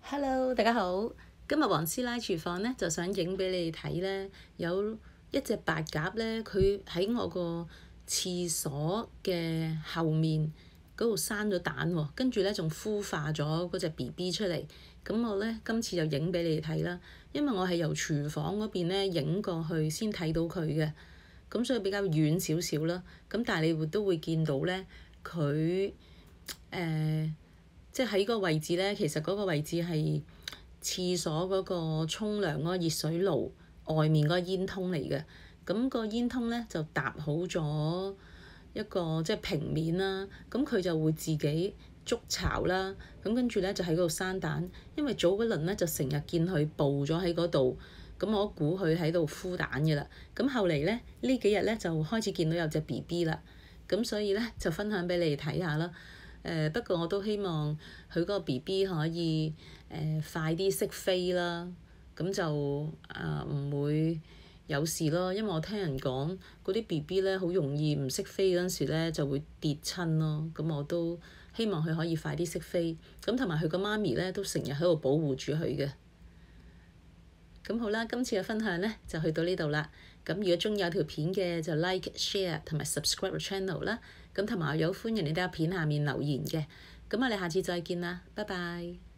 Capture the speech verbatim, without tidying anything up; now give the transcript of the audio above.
Hello，大家好。今日黃師奶廚房咧就想影俾你哋睇咧，有一隻白鴿咧，佢喺我個廁所嘅後面嗰度生咗蛋喎，跟住咧仲孵化咗嗰隻 B B 出嚟。咁我咧今次就影俾你哋睇啦，因為我係由廚房嗰邊咧影過去先睇到佢嘅，咁所以比較遠少少啦。咁但係你會都會見到咧，佢誒。呃即係喺嗰個位置咧，其實嗰個位置係廁所嗰個沖涼嗰個熱水爐外面嗰個煙通嚟嘅。咁個煙通咧就搭好咗一個即係平面啦。咁佢就會自己築巢啦。咁跟住咧就喺嗰度生蛋。因為早嗰輪咧就成日見佢佈咗喺嗰度，咁我估佢喺度孵蛋嘅啦。咁後嚟咧呢幾日咧就開始見到有隻 B B 啦。咁所以咧就分享俾你哋睇下啦。誒、呃、不過我都希望佢嗰個 B B 可以誒、呃、快啲識飛啦，咁就啊唔、呃、會有事咯。因為我聽人講嗰啲 B B 咧好容易唔識飛嗰陣時咧就會跌親咯。咁我都希望佢可以快啲識飛。咁同埋佢個媽咪咧都成日喺度保護住佢嘅。咁好啦，今次嘅分享咧就去到呢度啦。咁如果中意有條片嘅就 like、share 同埋 subscribe 個 channel 啦。咁同埋有歡迎你哋喺片下面留言嘅。咁我哋下次再見啦，拜拜。